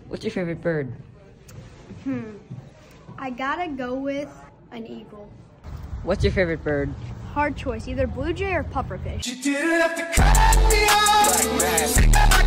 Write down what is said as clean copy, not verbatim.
What's your favorite bird? I gotta go with an eagle. What's your favorite bird? Hard choice, either blue jay or pufferfish. You didn't have to cut me off.